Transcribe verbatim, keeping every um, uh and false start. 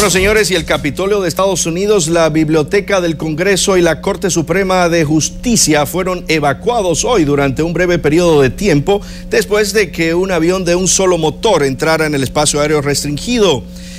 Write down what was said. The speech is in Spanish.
Bueno, señores, y el Capitolio de Estados Unidos, la Biblioteca del Congreso y la Corte Suprema de Justicia fueron evacuados hoy durante un breve periodo de tiempo después de que un avión de un solo motor entrara en el espacio aéreo restringido.